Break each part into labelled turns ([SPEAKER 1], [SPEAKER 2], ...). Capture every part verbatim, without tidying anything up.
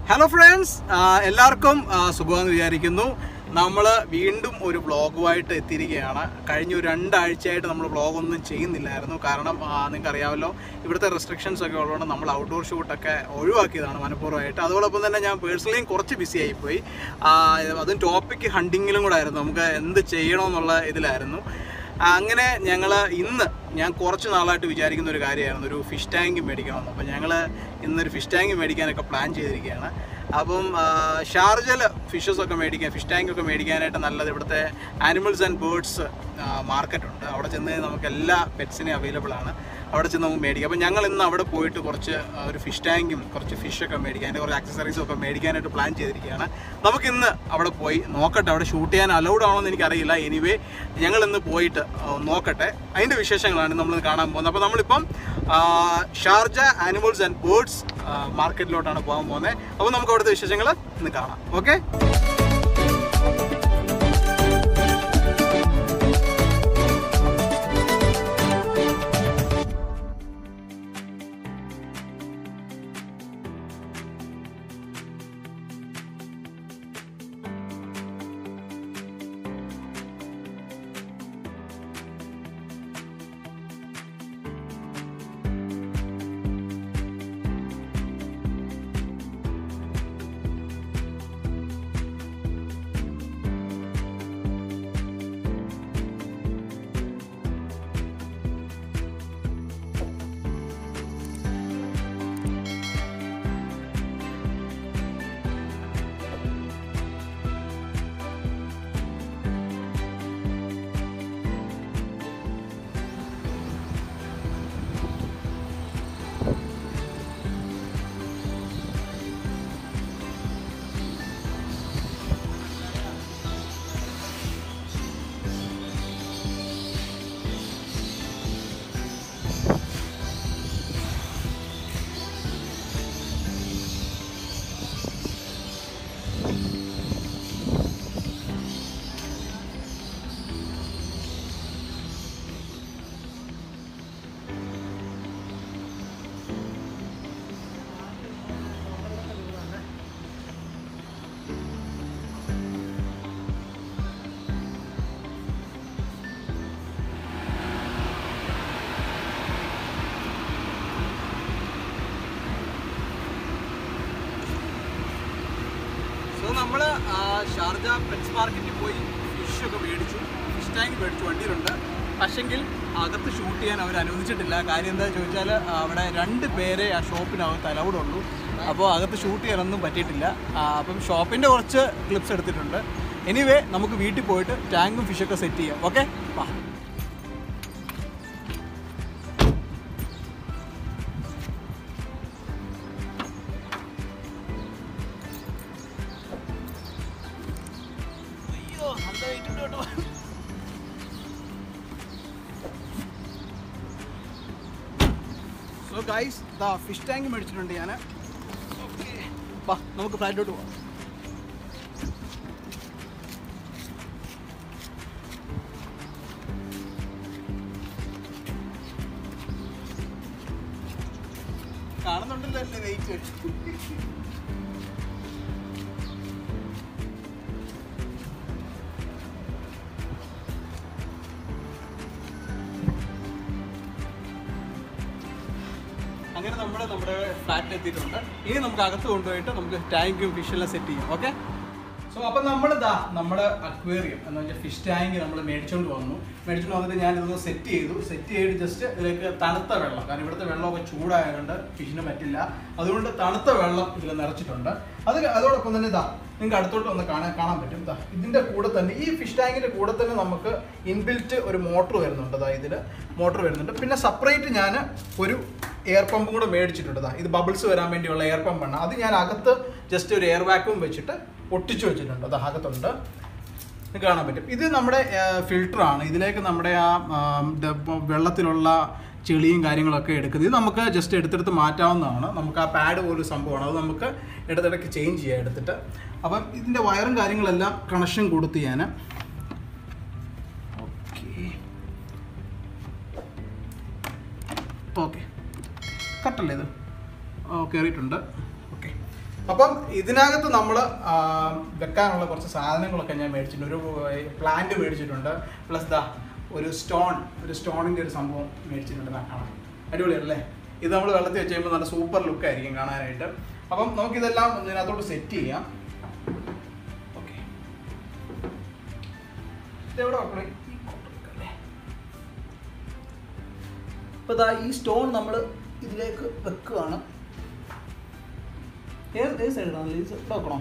[SPEAKER 1] Hello friends, എല്ലാവർക്കും സുഖമാണെന്ന് വിചാരിക്കുന്നു. നമ്മൾ വീണ്ടും ഒരു വ്ളോഗുമായിട്ട് എത്തിയിരിക്കുകയാണ്. കഴിഞ്ഞ ഒരു രണ്ടാഴ്ചയായിട്ട് നമ്മൾ വ്ളോഗൊന്നും ചെയ്യുന്നില്ലായിരുന്നു. കാരണം നിങ്ങൾക്ക് അറിയാമല്ലോ, ഇവിടുത്തെ റെസ്ട്രിക്ഷൻസ് ഒക്കെ ഉള്ളതുകൊണ്ട് നമ്മൾ ഔട്ട്ഡോർ ഷൂട്ടൊക്കെ ഒഴിവാക്കിയതാണ് മനഃപൂർവ്വമായിട്ട്. അതോടൊപ്പം തന്നെ ഞാൻ പേഴ്സണലിയും കുറച്ച് ബിസി ആയിപ്പോയി. അതും ടോപ്പിക് ഹണ്ടിങ്ങിലും കൂടെ ആയിരുന്നു. നമുക്ക് എന്ത് ചെയ്യണമെന്നുള്ള ഇതിലായിരുന്നു. അങ്ങനെ ഞങ്ങൾ ഇന്ന് ഞാൻ കുറച്ച് നാളായിട്ട് വിചാരിക്കുന്ന ഒരു കാര്യമായിരുന്നു, ഒരു ഫിഷ് ടാങ്ക് മേടിക്കണമെന്ന്. അപ്പോൾ ഞങ്ങൾ ഇന്നൊരു ഫിഷ് ടാങ്ക് മേടിക്കാനൊക്കെ പ്ലാൻ ചെയ്തിരിക്കുകയാണ്. അപ്പം ഷാർജയിൽ ഫിഷസൊക്കെ മേടിക്കാൻ, ഫിഷ് ടാങ്കൊക്കെ മേടിക്കാനായിട്ട് നല്ലത് ഇവിടുത്തെ ആനിമൽസ് ആൻഡ് ബേർഡ്സ് മാർക്കറ്റുണ്ട്. അവിടെ ചെന്ന് നമുക്ക് എല്ലാ പെറ്റ്സിനും അവൈലബിൾ ആണ്. അവിടെ ചെന്ന് നമുക്ക് മേടിക്കാം. അപ്പോൾ ഞങ്ങൾ ഇന്ന് അവിടെ പോയിട്ട് കുറച്ച് ഒരു ഫിഷ് ടാങ്കും കുറച്ച് ഫിഷൊക്കെ മേടിക്കാൻ, അതിൻ്റെ കുറച്ച് ആക്സസറീസും ഒക്കെ മേടിക്കാനായിട്ട് പ്ലാൻ ചെയ്തിരിക്കുകയാണ്. നമുക്കിന്ന് അവിടെ പോയി നോക്കട്ടെ. അവിടെ ഷൂട്ട് ചെയ്യാൻ അലൗഡ് ആണോ എന്ന് എനിക്കറിയില്ല. എനിവേ ഞങ്ങളിന്ന് പോയിട്ട് നോക്കട്ടെ. അതിൻ്റെ വിശേഷങ്ങളാണ് നമ്മൾ കാണാൻ പോകുന്നത്. അപ്പോൾ നമ്മളിപ്പം ഷാർജ ആനിമൽസ് ആൻഡ് ബേർഡ്സ് മാർക്കറ്റിലോട്ടാണ് പോകാൻ പോകുന്നത്. അപ്പോൾ നമുക്ക് അവിടുത്തെ വിശേഷങ്ങൾ ഇന്ന് കാണാം. ഓക്കെ, നമ്മൾ ഷാർജ പെറ്റ്സ് മാർക്കറ്റിൽ പോയി ഫിഷൊക്കെ മേടിച്ചു, ഫിഷ് ടാങ്ക് മേടിച്ചു, വണ്ടിയിലുണ്ട്. പക്ഷെങ്കിൽ അകത്ത് ഷൂട്ട് ചെയ്യാൻ അവർ അനുവദിച്ചിട്ടില്ല. കാര്യം എന്താ ചോദിച്ചാൽ അവിടെ രണ്ട് പേരെ ആ ഷോപ്പിനകത്ത് അലൗഡ് ഉള്ളൂ. അപ്പോൾ അകത്ത് ഷൂട്ട് ചെയ്യാനൊന്നും പറ്റിയിട്ടില്ല. അപ്പം ഷോപ്പിൻ്റെ കുറച്ച് ക്ലിപ്സ് എടുത്തിട്ടുണ്ട്. എനിവേ നമുക്ക് വീട്ടിൽ പോയിട്ട് ടാങ്കും ഫിഷൊക്കെ സെറ്റ് ചെയ്യാം. ഓക്കെ, വാ. സോ ഗൈസ്, ദാ ഫിഷ് ടാങ്ക് മേടിച്ചിട്ടുണ്ട് ഞാൻ. ഓക്കെ, വാ നമുക്ക് ഫ്ലാറ്റിലോട്ട് പോവാം. കാണുന്നുണ്ടല്ലോ അല്ലേ വെയിറ്റ്. അങ്ങനെ നമ്മൾ നമ്മുടെ ഫ്ലാറ്റിൽ എത്തിയിട്ടുണ്ട്. ഇനി നമുക്ക് അകത്ത് കൊണ്ടുപോയിട്ട് നമുക്ക് ടാങ്കും ഫിഷെല്ലാം സെറ്റ് ചെയ്യാം. ഓക്കെ, സോ അപ്പം നമ്മൾ ഇതാ നമ്മുടെ അക്വേറിയം എന്ന് വെച്ചാൽ ഫിഷ് ടാങ്ക് നമ്മൾ മേടിച്ചുകൊണ്ട് വന്നു. മേടിച്ചുകൊണ്ട് വന്നിട്ട് ഞാൻ ഇതൊന്ന് സെറ്റ് ചെയ്തു. സെറ്റ് ചെയ്ത് ജസ്റ്റ് ഇതിലേക്ക് തണുത്ത വെള്ളം, കാരണം ഇവിടുത്തെ വെള്ളമൊക്കെ ചൂടായതുകൊണ്ട് ഫിഷിന് പറ്റില്ല. അതുകൊണ്ട് തണുത്ത വെള്ളം ഇതിൽ നിറച്ചിട്ടുണ്ട്. അത് അതോടൊപ്പം തന്നെ ഇതാ നിങ്ങൾക്ക് അടുത്തോട്ട് ഒന്ന് കാണാൻ കാണാൻ പറ്റും. ഇതാ ഇതിൻ്റെ കൂടെ തന്നെ, ഈ ഫിഷ് ടാങ്കിൻ്റെ കൂടെ തന്നെ നമുക്ക് ഇൻബിൽറ്റ് ഒരു മോട്ടർ വരുന്നുണ്ട്. അതാ ഇതിൽ മോട്ടർ വരുന്നുണ്ട്. പിന്നെ സെപ്പറേറ്റ് ഞാൻ ഒരു എയർ പമ്പും കൂടെ മേടിച്ചിട്ടുണ്ട്. ഇത് ബബിൾസ് വരാൻ വേണ്ടിയുള്ള എയർ പമ്പാണ്. അത് ഞാൻ അകത്ത് ജസ്റ്റ് ഒരു എയർ വാക്യൂം വെച്ചിട്ട് ഒട്ടിച്ചു വെച്ചിട്ടുണ്ട്. അത് അകത്തുണ്ട്, കാണാൻ പറ്റും. ഇത് നമ്മുടെ ഫിൽറ്ററാണ്. ഇതിലേക്ക് നമ്മുടെ ആ വെള്ളത്തിലുള്ള ചെളിയും കാര്യങ്ങളൊക്കെ എടുക്കുന്നത്. ഇത് നമുക്ക് ജസ്റ്റ് എടുത്തെടുത്ത് മാറ്റാവുന്നതാണ്. നമുക്ക് ആ പാഡ് പോലൊരു സംഭവമാണ്. അത് നമുക്ക് ഇടയ്ക്കിടയ്ക്ക് ചേഞ്ച് ചെയ്യാം എടുത്തിട്ട്. അപ്പം ഇതിൻ്റെ വയറും കാര്യങ്ങളെല്ലാം കണക്ഷൻ കൊടുത്ത് ഞാൻ ഓക്കെ ഓക്കെ കട്ടല്ലേ ഇത്? ഓ കയറിയിട്ടുണ്ട്. ഓക്കെ, അപ്പം ഇതിനകത്ത് നമ്മൾ വെക്കാനുള്ള കുറച്ച് സാധനങ്ങളൊക്കെ ഞാൻ മേടിച്ചിട്ടുണ്ട്. ഒരു പ്ലാന്റ് മേടിച്ചിട്ടുണ്ട്, പ്ലസ് ദാ ഒരു സ്റ്റോൺ ഒരു സ്റ്റോണിൻ്റെ ഒരു സംഭവം മേടിച്ചിട്ടുണ്ട്. കാണാൻ അടിപൊളിയല്ലേ? ഇത് നമ്മൾ വെള്ളത്തിൽ വെച്ച് കഴിയുമ്പോൾ നല്ല സൂപ്പർ ലുക്കായിരിക്കും കാണാനായിട്ട്. അപ്പം നമുക്കിതെല്ലാം ഇതിനകത്തോട്ട് സെറ്റ് ചെയ്യാം. ഓക്കെ, ഇതെവിടെ വെക്കണേ? അപ്പോൾ ഇതാ ഈ സ്റ്റോൺ നമ്മൾ ഇതിലേക്ക് വെക്കുകയാണ്. ഏത് ഏത് സൈഡിലാണ് ഇത് വെക്കണം?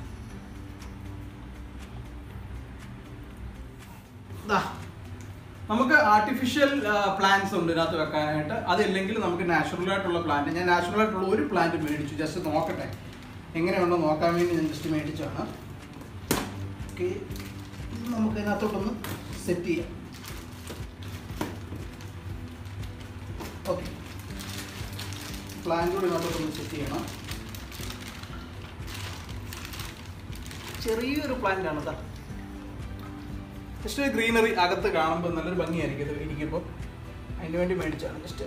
[SPEAKER 1] ഇതാ നമുക്ക് ആർട്ടിഫിഷ്യൽ പ്ലാന്റ്സ് ഉണ്ട് ഇതിനകത്ത് വെക്കാനായിട്ട്. അതില്ലെങ്കിൽ നമുക്ക് നാച്ചുറൽ ആയിട്ടുള്ള പ്ലാന്റ്, ഞാൻ നാച്ചുറൽ ആയിട്ടുള്ള ഒരു പ്ലാന്റ് മേടിച്ചു, ജസ്റ്റ് നോക്കട്ടെ എങ്ങനെയുണ്ടോ നോക്കാൻ വേണ്ടി ഞാൻ ജസ്റ്റ് മേടിച്ചാണ്. ഓക്കെ, ഇത് നമുക്ക് ഇതിനകത്തോട്ടൊന്ന് സെറ്റ് ചെയ്യാം. ഓക്കെ, പ്ലാന്റ് കൂടി ഇതിനകത്തോട്ടൊന്ന് സെറ്റ് ചെയ്യണം. ചെറിയൊരു പ്ലാന്റ് ആണ് ഇതാ, ജസ്റ്റ് ഒരു ഗ്രീനറി അകത്ത് കാണുമ്പോൾ നല്ലൊരു ഭംഗിയായിരിക്കും ഇത് ഇരിക്കുമ്പോൾ, അതിന് വേണ്ടി മേടിച്ചാണ്. ജസ്റ്റ്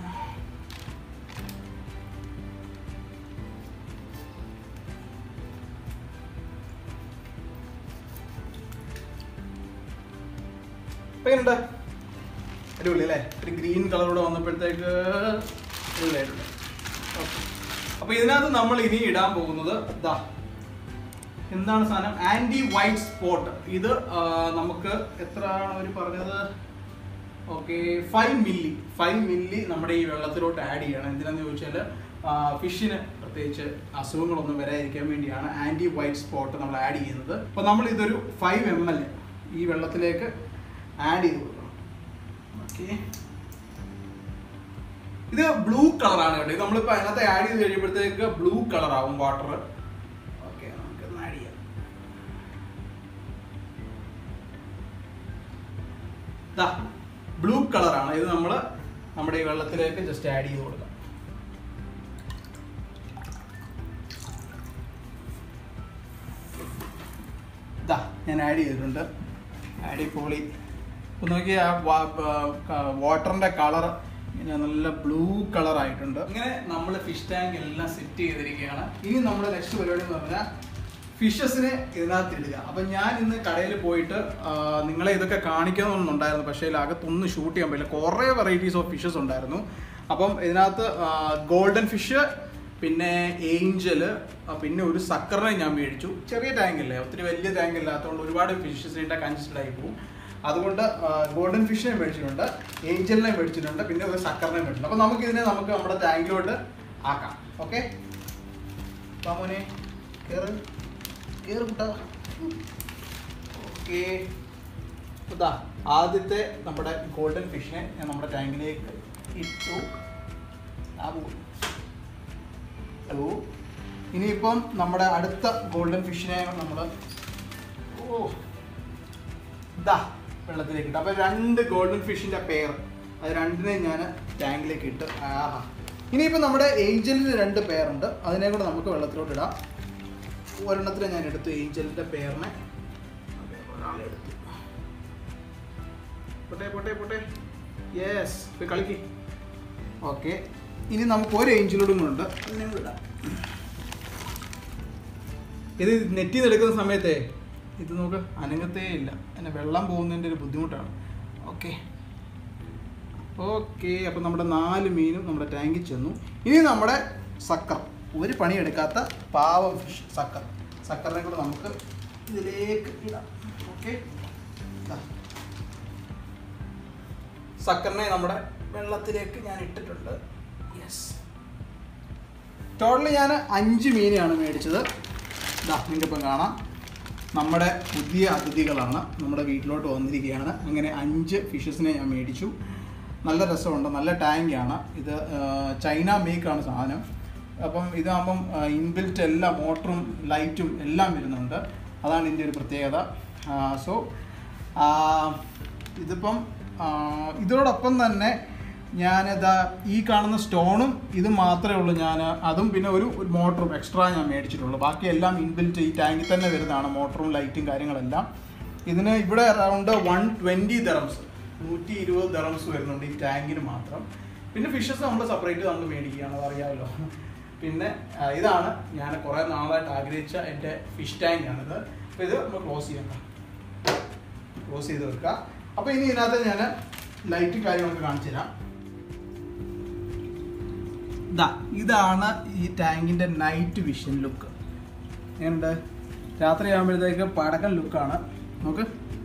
[SPEAKER 1] ഇപ്പം എങ്ങനെയുണ്ട്? അടിപൊളി അല്ലേ? ഒരു ഗ്രീൻ കളറോടെ വന്നപ്പോഴത്തേക്ക് അടിപൊളിയായിട്ടുണ്ട്. ഓക്കെ, അപ്പോൾ ഇതിനകത്ത് നമ്മൾ ഇനി ഇടാൻ പോകുന്നത് ഇതാ എന്താണ് സാധനം? Anti white spot. ഇത് നമുക്ക് എത്രയാണ് അവർ പറഞ്ഞത്? Okay, five milli five milli നമ്മുടെ ഈ വെള്ളത്തിലോട്ട് ആഡ് ചെയ്യണം. എന്തിനാന്ന് ചോദിച്ചാൽ ഫിഷിന് പ്രത്യേകിച്ച് അസുഖങ്ങളൊന്നും വരാതിരിക്കാൻ വേണ്ടിയാണ് ആൻറ്റി വൈറ്റ് സ്പോട്ട് നമ്മൾ ആഡ് ചെയ്യുന്നത്. അപ്പോൾ നമ്മൾ ഇതൊരു ഫൈവ് എം എൽ ഈ വെള്ളത്തിലേക്ക് ആഡ് ചെയ്ത് കൊടുക്കണം. ഓക്കെ, ഇത് ബ്ലൂ കളറാണ് കേട്ടോ. ഇത് നമ്മളിപ്പോൾ അതിനകത്ത് ആഡ് ചെയ്ത് കഴിയുമ്പോഴത്തേക്ക് ബ്ലൂ കളറാവും വാട്ടർ. ബ്ലൂ കളറാണ് ഇത്. നമ്മൾ നമ്മുടെ ഈ വെള്ളത്തിലേക്ക് ജസ്റ്റ് ആഡ് ചെയ്ത് കൊടുക്കാം. ഇതാ ഞാൻ ആഡ് ചെയ്തിട്ടുണ്ട്. അടിപൊളി. ഇപ്പം നോക്കി ആ വാട്ടറിൻ്റെ കളർ ഇങ്ങനെ നല്ല ബ്ലൂ കളർ ആയിട്ടുണ്ട്. ഇങ്ങനെ നമ്മൾ ഫിഷ് ടാങ്ക് എല്ലാം സെറ്റ് ചെയ്തിരിക്കുകയാണ്. ഇനി നമ്മുടെ നെക്സ്റ്റ് പരിപാടി എന്ന് പറഞ്ഞാൽ ഫിഷസിനെ ഇതിനകത്ത് ഇടുക. അപ്പം ഞാൻ ഇന്ന് കടയിൽ പോയിട്ട് നിങ്ങളെ ഇതൊക്കെ കാണിക്കണമെന്നുണ്ടായിരുന്നു, പക്ഷേ അകത്തൊന്നും ഷൂട്ട് ചെയ്യാൻ പറ്റില്ല. കുറേ വെറൈറ്റീസ് ഓഫ് ഫിഷസ് ഉണ്ടായിരുന്നു. അപ്പം ഇതിനകത്ത് ഗോൾഡൻ ഫിഷ്, പിന്നെ ഏഞ്ചല്, പിന്നെ ഒരു സക്കറിനെ ഞാൻ മേടിച്ചു. ചെറിയ ടാങ്കല്ലേ, ഒത്തിരി വലിയ ടാങ്ക് ഇല്ലാത്തതുകൊണ്ട് ഒരുപാട് ഫിഷസിൻ്റെ കൺസിസ്റ്റഡ് ആയി പോകും. അതുകൊണ്ട് ഗോൾഡൻ ഫിഷിനെ മേടിച്ചിട്ടുണ്ട്, ഏഞ്ചലിനെ മേടിച്ചിട്ടുണ്ട്, പിന്നെ ഒരു സക്കറിനെ മേടിച്ചിട്ടുണ്ട്. അപ്പം നമുക്കിതിനെ നമുക്ക് നമ്മുടെ ടാങ്കിലോട്ട് ആക്കാം. ഓക്കെ, മോനെ കയറ് കയറി കൂട്ടാ. ഓക്കെ, ഇതാ ആദ്യത്തെ നമ്മുടെ ഗോൾഡൻ ഫിഷിനെ ഞാൻ നമ്മുടെ ടാങ്കിലേക്ക് ഇട്ടു. ഹലോ, ഇനിയിപ്പം നമ്മുടെ അടുത്ത ഗോൾഡൻ ഫിഷിനെ നമ്മൾ ഓ ഇതാ വെള്ളത്തിലേക്ക് ഇട്ടു. അപ്പോൾ രണ്ട് ഗോൾഡൻ ഫിഷിൻ്റെ പെയർ, അത് രണ്ടിനെ ഞാൻ ടാങ്കിലേക്ക് ഇട്ട്. ആഹാ, ഇനിയിപ്പോൾ നമ്മുടെ ഏഞ്ചലിന് രണ്ട് പെയറുണ്ട്, അതിനെ കൂടെ നമുക്ക് വെള്ളത്തിലോട്ട് ഇടാം. ഒരെണ്ണത്തിന് ഞാൻ എടുത്തു ഏഞ്ചലിൻ്റെ പെയറിനെ. ഒരാളെ എടുത്തു. പൊട്ടെ പൊട്ടെ പൊട്ടെ യെസ്, പോയി കളിക്ക്. ഓക്കെ, ഇനി നമുക്ക് ഒരു ഏഞ്ചലോടും കൂടെ ഉണ്ട്, അതിനെ കൂടെ ഇടാം. ഇത് നെറ്റിൽ നിന്ന് എടുക്കുന്ന സമയത്തേ ഇത് നമുക്ക് അനങ്ങത്തേ ഇല്ല, അതിന് വെള്ളം പോകുന്നതിൻ്റെ ഒരു ബുദ്ധിമുട്ടാണ്. ഓക്കെ ഓക്കെ അപ്പം നമ്മുടെ നാല് മീനും നമ്മുടെ ടാങ്കിൽ ചെന്നു. ഇനി നമ്മുടെ സക്കർ, ഒരു പണിയെടുക്കാത്ത പാവം ഫിഷ് സക്കർ, സക്കറിനെ കൂടെ നമുക്ക് ഇതിലേക്ക് ഇടാം. ഓക്കെ, സക്കറിനെ നമ്മുടെ വെള്ളത്തിലേക്ക് ഞാൻ ഇട്ടിട്ടുണ്ട്. യെസ്, ടോട്ടലി ഞാൻ അഞ്ച് മീനെയാണ് മേടിച്ചത്. ഇതാ നിങ്ങൾക്കിപ്പം കാണാം, നമ്മുടെ പുതിയ അതിഥികളാണ് നമ്മുടെ വീട്ടിലോട്ട് വന്നിരിക്കുകയാണ്. അങ്ങനെ അഞ്ച് ഫിഷസിനെ ഞാൻ മേടിച്ചു. നല്ല രസമുണ്ട്, നല്ല ടാങ്കാണ് ഇത്. ചൈന മേക്കാണ് സാധനം. അപ്പം ഇതാകുമ്പം ഇൻബിൽറ്റ് എല്ലാ മോട്ടറും ലൈറ്റും എല്ലാം വരുന്നുണ്ട്. അതാണ് ഇതിൻ്റെ ഒരു പ്രത്യേകത. സോ ഇതിപ്പം ഇതോടൊപ്പം തന്നെ ഞാനിതാ ഈ കാണുന്ന സ്റ്റോണും ഇത് മാത്രമേ ഉള്ളൂ ഞാൻ, അതും പിന്നെ ഒരു മോട്ടറും എക്സ്ട്രാ ഞാൻ മേടിച്ചിട്ടുള്ളൂ. ബാക്കിയെല്ലാം ഇൻബിൽറ്റ് ഈ ടാങ്കിൽ തന്നെ വരുന്നതാണ്, മോട്ടറും ലൈറ്റും കാര്യങ്ങളെല്ലാം. ഇതിന് ഇവിടെ അറൗണ്ട് വൺ ട്വൻറ്റി ദറംസ് നൂറ്റി ഇരുപത് ദറംസ് വരുന്നുണ്ട് ഈ ടാങ്കിന് മാത്രം. പിന്നെ ഫിഷസ് നമ്മൾ സെപ്പറേറ്റ് നമ്മൾ മേടിക്കുകയാണ്, അതറിയാമല്ലോ. പിന്നെ ഇതാണ് ഞാൻ കുറേ നാളായിട്ട് ആഗ്രഹിച്ച എൻ്റെ ഫിഷ് ടാങ്കാണിത്. അപ്പോൾ ഇത് നമ്മൾ ക്ലോസ് ചെയ്യണം, ക്ലോസ് ചെയ്ത് വെക്കുക. അപ്പോൾ ഇനി ഇതിനകത്ത് ഞാൻ ലൈറ്റ് കാര്യങ്ങളൊക്കെ കാണിച്ചു തരാം. ഇതാ ഇതാണ് ഈ ടാങ്കിൻ്റെ നൈറ്റ് വിഷൻ ലുക്ക്. എങ്ങനെയുണ്ട്? രാത്രി ആകുമ്പോഴത്തേക്ക് പടക്കൻ ലുക്കാണ്. നമുക്ക്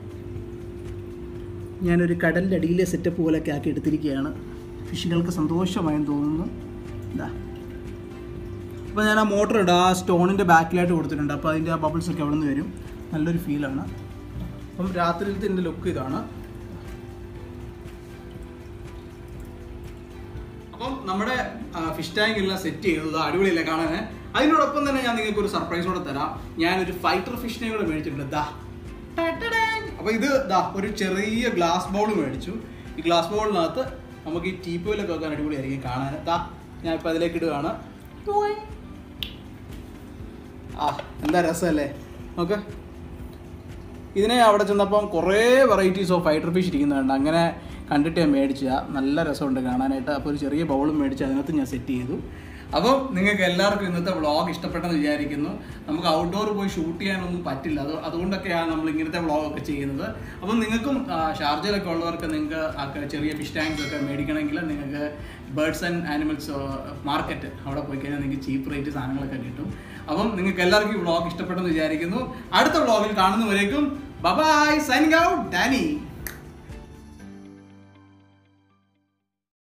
[SPEAKER 1] ഞാനൊരു കടലിൻ്റെ അടിയിലെ സെറ്റപ്പ് പോലെയൊക്കെ ആക്കി എടുത്തിരിക്കുകയാണ്. ഫിഷുകൾക്ക് സന്തോഷമായെന്ന് തോന്നുന്നു. ഇതാ അപ്പോൾ ഞാൻ ആ മോട്ടർ ഇടാം, ആ സ്റ്റോണിൻ്റെ ബാക്കിലായിട്ട് കൊടുത്തിട്ടുണ്ട്. അപ്പോൾ അതിൻ്റെ ആ ബബിൾസൊക്കെ അവിടെ നിന്ന് വരും. നല്ലൊരു ഫീലാണ്. അപ്പം രാത്രിയിലത്തെ എൻ്റെ ലുക്ക് ഇതാണ്. അപ്പം നമ്മുടെ ഫിഷ് ടാങ്ക് എല്ലാം സെറ്റ് ചെയ്തത് അടിപൊളിയല്ലേ കാണാൻ. അതിനോടൊപ്പം തന്നെ ഞാൻ നിങ്ങൾക്ക് ഒരു സർപ്രൈസ് കൂടെ തരാം. ഞാനൊരു ഫൈറ്റർ ഫിഷിനെ കൂടെ മേടിച്ചിട്ടുണ്ട്. ദാ അപ്പോൾ ഇത് ദാ ഒരു ചെറിയ ഗ്ലാസ് ബൗൾ മേടിച്ചു. ഈ ഗ്ലാസ് ബൗളിനകത്ത് നമുക്ക് ഈ ടീപ്പോയിലൊക്കെ വെക്കാൻ അടിപൊളിയായിരിക്കും കാണാൻ. ദാ ഞാൻ ഇപ്പോൾ അതിലേക്ക് ഇടുകയാണ്. ആ എന്താ രസമല്ലേ നോക്ക്. ഇതിനെ അവിടെ ചെന്നപ്പം കുറേ വെറൈറ്റീസ് ഓഫ് ഫൈറ്റർ ഫിഷ് ഇരിക്കുന്നുണ്ട്. അങ്ങനെ കണ്ടിട്ട് ഞാൻ മേടിച്ചതാണ്. നല്ല രസമുണ്ട് കാണാനായിട്ട്. അപ്പോൾ ഒരു ചെറിയ ബൗളും മേടിച്ച് അതിനകത്ത് ഞാൻ സെറ്റ് ചെയ്തു. അപ്പം നിങ്ങൾക്ക് എല്ലാവർക്കും ഇന്നത്തെ വ്ളോഗ് ഇഷ്ടപ്പെട്ടെന്ന് വിചാരിക്കുന്നു. നമുക്ക് ഔട്ട്ഡോർ പോയി ഷൂട്ട് ചെയ്യാനൊന്നും പറ്റില്ല, അത് അതുകൊണ്ടൊക്കെയാണ് നമ്മൾ ഇങ്ങനത്തെ വ്ളോഗൊക്കെ ചെയ്യുന്നത്. അപ്പം നിങ്ങൾക്കും ഷാർജയിലൊക്കെ ഉള്ളവർക്ക് നിങ്ങൾക്ക് ചെറിയ ഫിഷ് ടാങ്ക്സ് ഒക്കെ മേടിക്കണമെങ്കിൽ നിങ്ങൾക്ക് ബേർഡ്സ് ആൻഡ് ആനിമൽസ് മാർക്കറ്റ് അവിടെ പോയി കഴിഞ്ഞാൽ നിങ്ങൾക്ക് ചീപ്പ് റേറ്റ് സാധനങ്ങളൊക്കെ കിട്ടും. അപ്പം നിങ്ങൾക്ക് എല്ലാവർക്കും ഈ വ്ളോഗ് ഇഷ്ടപ്പെട്ടെന്ന് വിചാരിക്കുന്നു. അടുത്ത വ്ളോഗിൽ കാണുന്നവരേക്കും ബൈ, സൈനിങ് ഔട്ട്, ഡാനി.